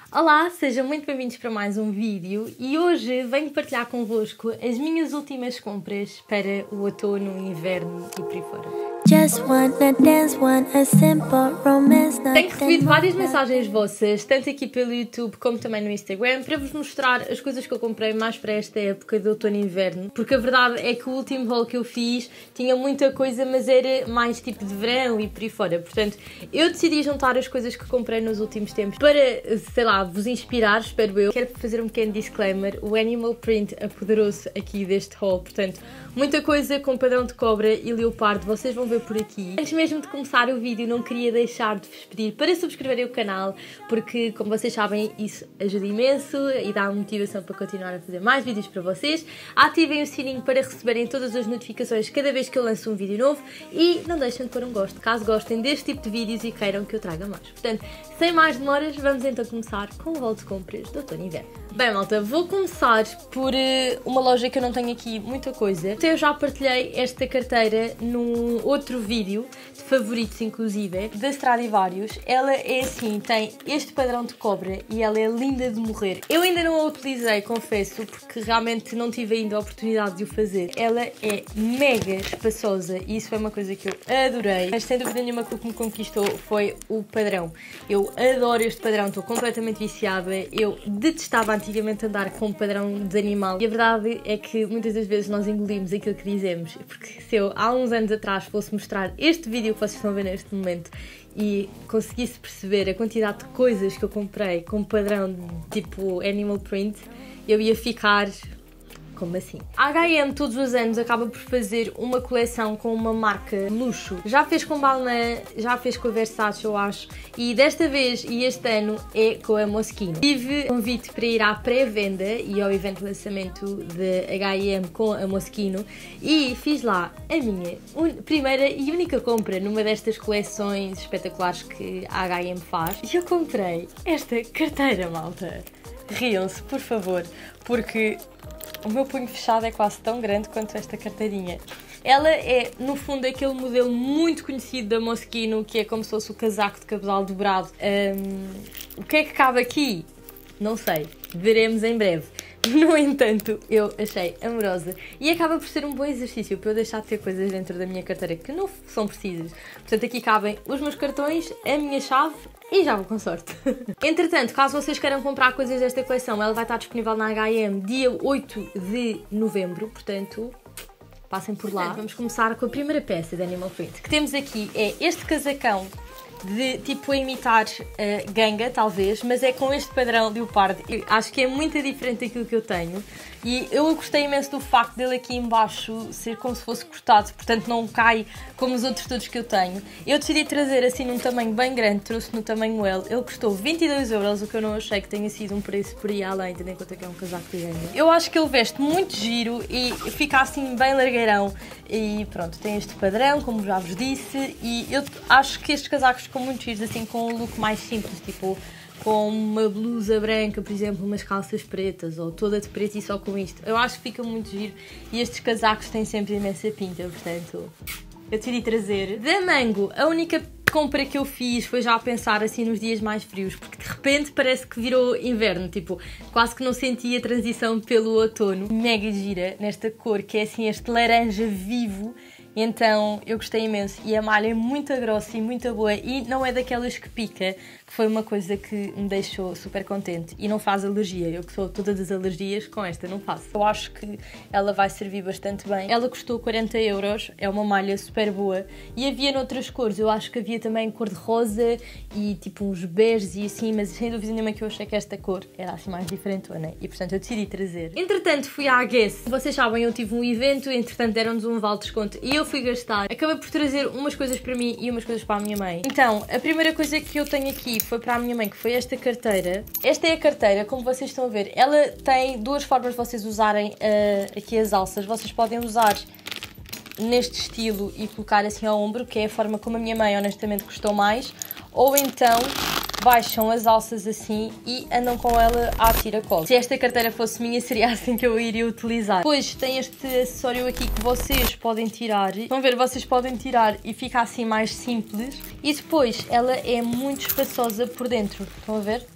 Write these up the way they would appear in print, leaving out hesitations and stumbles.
Olá, sejam muito bem-vindos para mais um vídeo e hoje venho partilhar convosco as minhas últimas compras para o outono, inverno e por aí fora. Tenho recebido várias mensagens vossas, tanto aqui pelo YouTube como também no Instagram, para vos mostrar as coisas que eu comprei mais para esta época de outono e inverno, porque a verdade é que o último haul que eu fiz tinha muita coisa, mas era mais tipo de verão e por aí fora. Portanto, eu decidi juntar as coisas que comprei nos últimos tempos para, sei lá, vos inspirar, espero eu. Quero fazer um pequeno disclaimer, o Animal Print apoderou-se aqui deste haul, portanto, muita coisa com padrão de cobra e leopardo, vocês vão ver por aqui. Antes mesmo de começar o vídeo, não queria deixar de vos pedir para subscreverem o canal, porque, como vocês sabem, isso ajuda imenso e dá motivação para continuar a fazer mais vídeos para vocês. Ativem o sininho para receberem todas as notificações cada vez que eu lanço um vídeo novo e não deixem de pôr um gosto, caso gostem deste tipo de vídeos e queiram que eu traga mais. Portanto, sem mais demoras, vamos então começar com o haul de compras do outono e inverno. Bem, malta, vou começar por uma loja que eu não tenho aqui muita coisa. Eu já partilhei esta carteira num outro vídeo, de favoritos inclusive, da Stradivarius. Ela é assim, tem este padrão de cobra e ela é linda de morrer. Eu ainda não a utilizei, confesso, porque realmente não tive ainda a oportunidade de o fazer. Ela é mega espaçosa e isso foi uma coisa que eu adorei. Mas sem dúvida nenhuma que o que me conquistou foi o padrão. Eu adoro este padrão, estou completamente viciada. Eu detestava antigamente andar com um padrão de animal e a verdade é que muitas das vezes nós engolimos aquilo que dizemos, porque se eu há uns anos atrás fosse mostrar este vídeo que vocês estão a ver neste momento e conseguisse perceber a quantidade de coisas que eu comprei com padrão tipo Animal Print, eu ia ficar... Como assim? A H&M todos os anos acaba por fazer uma coleção com uma marca luxo. Já fez com Balmain, já fez com a Versace, eu acho. E desta vez e este ano é com a Moschino. Tive convite para ir à pré-venda e ao evento de lançamento da H&M com a Moschino e fiz lá a minha primeira e única compra numa destas coleções espetaculares que a H&M faz. E eu comprei esta carteira, malta. Riam-se, por favor, porque... o meu punho fechado é quase tão grande quanto esta carteirinha. Ela é, no fundo, aquele modelo muito conhecido da Moschino, que é como se fosse o casaco de cabedal dobrado. O que é que cabe aqui? Não sei. Veremos em breve. No entanto, eu achei amorosa e acaba por ser um bom exercício para eu deixar de ter coisas dentro da minha carteira que não são precisas. Portanto, aqui cabem os meus cartões, a minha chave e já vou com sorte. Entretanto, caso vocês queiram comprar coisas desta coleção, ela vai estar disponível na H&M dia 8 de novembro, portanto... passem por lá. Vamos começar com a primeira peça de Animal Print. Que temos aqui é este casacão de tipo a imitar ganga, talvez, mas é com este padrão leopardo. Eu acho que é muito diferente daquilo que eu tenho e eu gostei imenso do facto dele aqui em baixo ser como se fosse cortado, portanto não cai como os outros todos que eu tenho. Eu decidi trazer assim num tamanho bem grande, trouxe no tamanho L. Ele custou 22€, o que eu não achei que tenha sido um preço por aí além, tendo em conta que é um casaco de ganga. Eu acho que ele veste muito giro e fica assim bem largueirão. E pronto, tem este padrão, como já vos disse, e eu acho que estes casacos ficam muito giros, assim, com um look mais simples, tipo, com uma blusa branca, por exemplo, umas calças pretas, ou toda de preto e só com isto. Eu acho que fica muito giro, e estes casacos têm sempre imensa pinta, portanto, eu decidi trazer. Da Mango, a única compra que eu fiz foi já a pensar assim nos dias mais frios, porque de repente parece que virou inverno, tipo, quase que não senti a transição pelo outono. Mega gira nesta cor, que é assim este laranja vivo, então eu gostei imenso e a malha é muito grossa e muito boa e não é daquelas que pica, que foi uma coisa que me deixou super contente e não faz alergia. Eu que sou todas as alergias, com esta não faço. Eu acho que ela vai servir bastante bem. Ela custou 40€, é uma malha super boa e havia noutras cores, eu acho que havia também cor de rosa e tipo uns beges e assim, mas sem dúvida nenhuma que eu achei que esta cor era assim mais diferentona e portanto eu decidi trazer. Entretanto fui à Guess, vocês sabem, eu tive um evento, entretanto deram-nos um vale de desconto e eu fui gastar. Acabei por trazer umas coisas para mim e umas coisas para a minha mãe. Então, a primeira coisa que eu tenho aqui foi para a minha mãe, que foi esta carteira. Esta é a carteira, como vocês estão a ver. Ela tem duas formas de vocês usarem aqui as alças. Vocês podem usar neste estilo e colocar assim ao ombro, que é a forma como a minha mãe honestamente gostou mais. Ou então baixam as alças assim e andam com ela à tira-colo. Se esta carteira fosse minha, seria assim que eu iria utilizar. Depois tem este acessório aqui que vocês podem tirar. Vão ver, vocês podem tirar e fica assim mais simples. E depois ela é muito espaçosa por dentro. Estão a ver?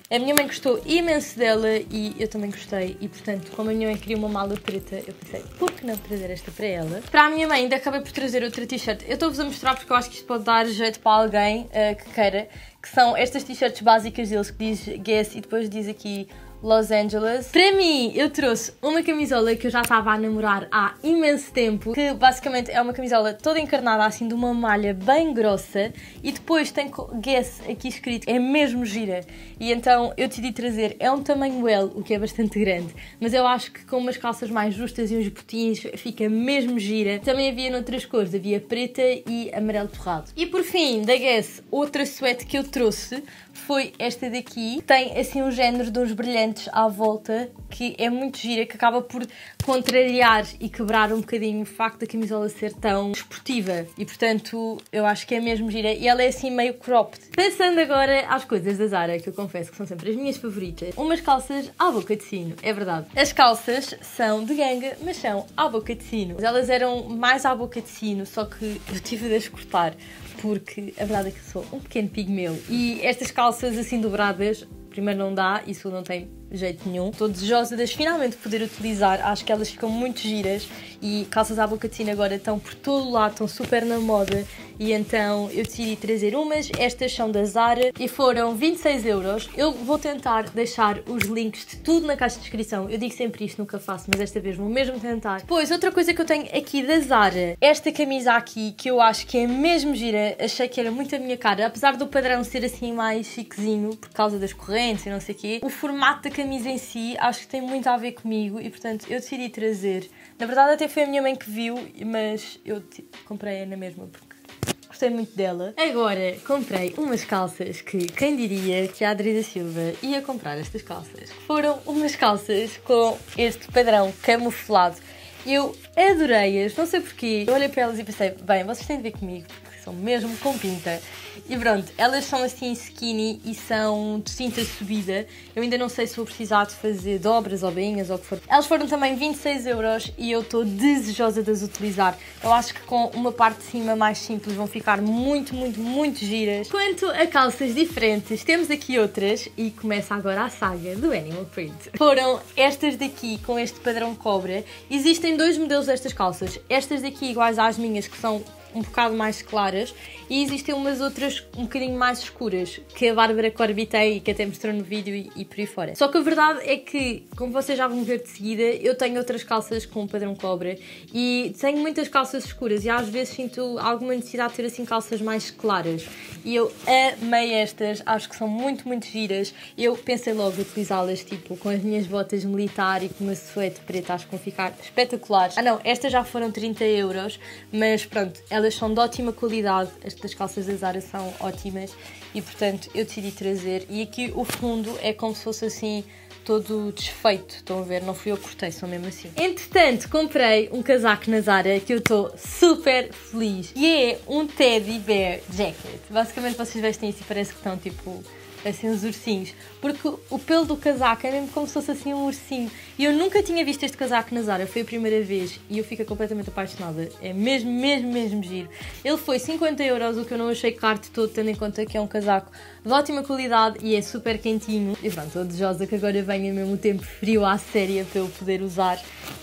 A minha mãe gostou imenso dela e eu também gostei. E portanto, como a minha mãe queria uma mala preta, eu pensei, por que não trazer esta para ela? Para a minha mãe ainda acabei por trazer outra t-shirt. Eu estou-vos a mostrar porque eu acho que isto pode dar jeito para alguém que queira. Que são estas t-shirts básicas deles que diz Guess e depois diz aqui Los Angeles. Para mim, eu trouxe uma camisola que eu já estava a namorar há imenso tempo, que basicamente é uma camisola toda encarnada assim de uma malha bem grossa e depois tem Guess aqui escrito, é mesmo gira. E então eu decidi trazer, é um tamanho L, o que é bastante grande, mas eu acho que com umas calças mais justas e uns botins fica mesmo gira. Também havia noutras cores, havia preta e amarelo torrado. E por fim, da Guess, outra suéte que eu trouxe foi esta daqui, que tem assim um género de uns brilhantes à volta, que é muito gira, que acaba por contrariar e quebrar um bocadinho o facto da camisola ser tão esportiva. E portanto, eu acho que é mesmo gira. E ela é assim meio cropped. Passando agora às coisas da Zara, que eu confesso que são sempre as minhas favoritas. Umas calças à boca de sino, é verdade. As calças são de ganga, mas são à boca de sino. Elas eram mais à boca de sino, só que eu tive de as cortar, porque a verdade é que sou um pequeno pigmeu. E estas calças assim dobradas, primeiro não dá, isso não tem jeito nenhum. Estou desejosa de as finalmente poder utilizar, acho que elas ficam muito giras e calças à boca de sino agora estão por todo o lado, estão super na moda e então eu decidi trazer umas. Estas são da Zara e foram 26 euros. Eu vou tentar deixar os links de tudo na caixa de descrição. Eu digo sempre isto, nunca faço, mas esta vez vou mesmo tentar. Depois, outra coisa que eu tenho aqui da Zara, esta camisa aqui, que eu acho que é mesmo gira, achei que era muito a minha cara, apesar do padrão ser assim mais chiquezinho, por causa das correntes e não sei o quê, o formato da camisa em si acho que tem muito a ver comigo e portanto eu decidi trazer. Na verdade até foi a minha mãe que viu, mas eu comprei-a na mesma porque gostei muito dela. Agora comprei umas calças que quem diria que a Adri da Silva ia comprar estas calças. Foram umas calças com este padrão camuflado. Eu adorei-as, não sei porquê. Eu olhei para elas e pensei, bem, vocês têm de ver comigo porque são mesmo com pinta. E pronto, elas são assim skinny e são de cinta subida. Eu ainda não sei se vou precisar de fazer dobras ou bainhas ou o que for. Elas foram também 26 euros e eu estou desejosa de as utilizar. Eu acho que com uma parte de cima mais simples vão ficar muito, muito, muito giras. Quanto a calças diferentes, temos aqui outras e começa agora a saga do Animal Print. Foram estas daqui com este padrão cobra. Existem dois modelos destas calças. Estas daqui iguais às minhas, que são um bocado mais claras, e existem umas outras um bocadinho mais escuras que a Bárbara Corby tem e que até mostrou no vídeo e por aí fora. Só que a verdade é que, como vocês já vão ver de seguida, eu tenho outras calças com padrão cobra e tenho muitas calças escuras e às vezes sinto alguma necessidade de ter assim calças mais claras e eu amei estas, acho que são muito, muito giras. Eu pensei logo utilizá-las tipo com as minhas botas militar e com uma suéte preta, acho que vão ficar espetaculares. Ah não, estas já foram 30 euros, mas pronto, elas são de ótima qualidade, estas calças da Zara são ótimas e portanto eu decidi trazer. E aqui o fundo é como se fosse assim todo desfeito, estão a ver? Não fui eu que cortei, são mesmo assim. Entretanto, comprei um casaco na Zara que eu estou super feliz e é um Teddy Bear Jacket. Basicamente vocês vestem isso e parece que estão tipo assim uns ursinhos, porque o pelo do casaco é mesmo como se fosse assim um ursinho e eu nunca tinha visto este casaco na Zara, foi a primeira vez e eu fico completamente apaixonada, é mesmo, mesmo, mesmo giro. Ele foi 50 euros, o que eu não achei caro de todo, tendo em conta que é um casaco de ótima qualidade e é super quentinho e pronto, estou desejosa que agora venha mesmo o tempo frio à séria para eu poder usar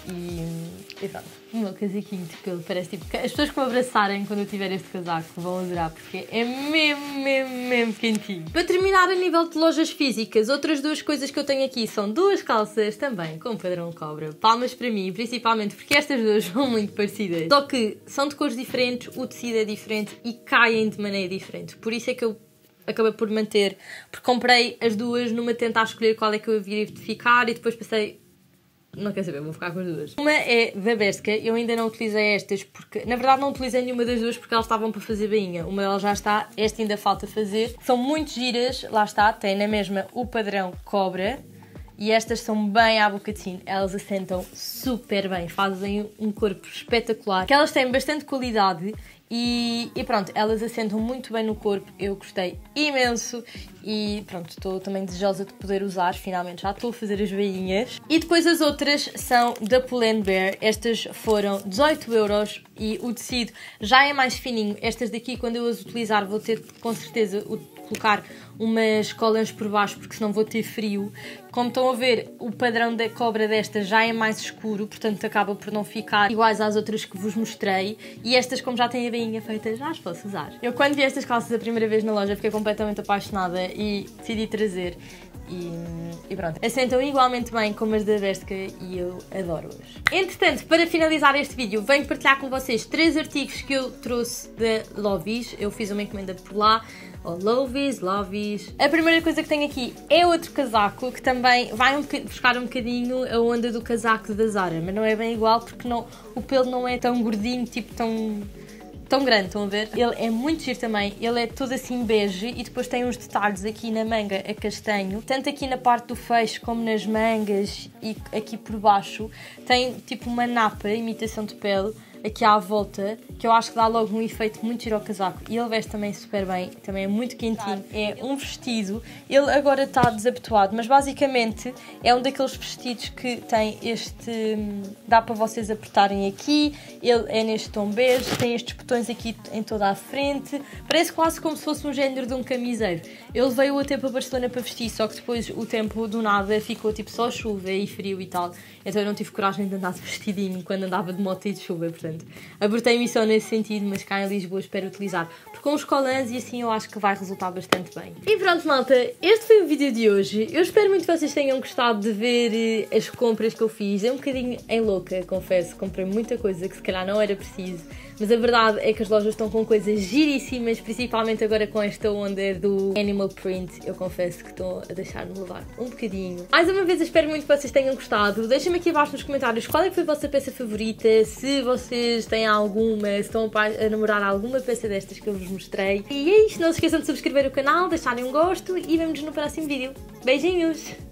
e pronto. O meu casaquinho de pelo parece tipo... As pessoas que me abraçarem quando eu tiver este casaco vão adorar porque é mesmo, mesmo, mesmo quentinho. Para terminar a nível de lojas físicas, outras duas coisas que eu tenho aqui são duas calças também com padrão cobra. Palmas para mim, principalmente porque estas duas são muito parecidas. Só que são de cores diferentes, o tecido é diferente e caem de maneira diferente. Por isso é que eu acabei por manter, porque comprei as duas numa tentar escolher qual é que eu havia de ficar e depois pensei... Não quer saber, vou ficar com as duas. Uma é da Bershka, eu ainda não utilizei estas porque... Na verdade não utilizei nenhuma das duas porque elas estavam para fazer bainha. Uma delas já está, esta ainda falta fazer. São muito giras, lá está, tem na mesma o padrão cobra. E estas são bem à boca de sino, elas assentam super bem, fazem um corpo espetacular. Que elas têm bastante qualidade e pronto, elas assentam muito bem no corpo, eu gostei imenso e pronto, estou também desejosa de poder usar, finalmente já estou a fazer as bainhas. E depois as outras são da Pull&Bear, estas foram 18 euros e o tecido já é mais fininho. Estas daqui quando eu as utilizar vou ter com certeza o colocar umas colãs por baixo porque senão vou ter frio. Como estão a ver, o padrão da cobra desta já é mais escuro, portanto acaba por não ficar iguais às outras que vos mostrei. E estas, como já têm a bainha feita, já as posso usar. Eu quando vi estas calças a primeira vez na loja fiquei completamente apaixonada e decidi trazer. E pronto, assentam igualmente bem como as da Bershka e eu adoro-as. Entretanto, para finalizar este vídeo, venho partilhar com vocês 3 artigos que eu trouxe da Lovies. Eu fiz uma encomenda por lá. Lovies. A primeira coisa que tenho aqui é outro casaco que também vai buscar um bocadinho a onda do casaco da Zara, mas não é bem igual porque não, o pelo não é tão gordinho, tipo tão grande, estão a ver? Ele é muito giro também, ele é todo assim bege e depois tem uns detalhes aqui na manga a castanho, tanto aqui na parte do fecho como nas mangas e aqui por baixo tem tipo uma napa, imitação de pele, aqui à volta, que eu acho que dá logo um efeito muito giro ao casaco e ele veste também super bem, também é muito quentinho, é um vestido, ele agora está desabotoado, mas basicamente é um daqueles vestidos que tem este, dá para vocês apertarem aqui, ele é neste tom bege, tem estes botões aqui em toda a frente, parece quase como se fosse um género de um camiseiro. Ele veio até para Barcelona para vestir, só que depois o tempo do nada ficou tipo só chuva e frio e tal, então eu não tive coragem de andar de vestidinho quando andava de moto e de chuva, portanto abortei-me só nesse sentido, mas cá em Lisboa espero utilizar, porque com os colãs e assim eu acho que vai resultar bastante bem. E pronto malta, este foi o vídeo de hoje, eu espero muito que vocês tenham gostado de ver as compras que eu fiz, é um bocadinho em louca, confesso, comprei muita coisa que se calhar não era preciso, mas a verdade é que as lojas estão com coisas giríssimas, principalmente agora com esta onda do animal print, eu confesso que estão a deixar-me levar um bocadinho. Mais uma vez eu espero muito que vocês tenham gostado, deixem-me aqui abaixo nos comentários qual é que foi a vossa peça favorita, se vocês têm alguma, se estão a namorar alguma peça destas que eu vos mostrei. E é isto, não se esqueçam de subscrever o canal, deixarem um gosto e vemo-nos no próximo vídeo. Beijinhos!